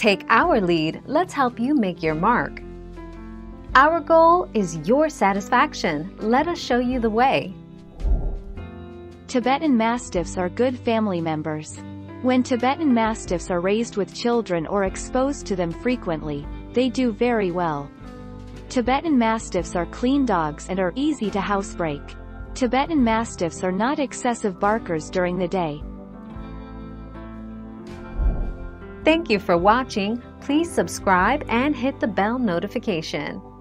Take our lead, let's help you make your mark. Our goal is your satisfaction. Let us show you the way. Tibetan Mastiffs are good family members. When Tibetan Mastiffs are raised with children or exposed to them frequently, they do very well. Tibetan Mastiffs are clean dogs and are easy to housebreak. Tibetan Mastiffs are not excessive barkers during the day. Thank you for watching. Please subscribe and hit the bell notification.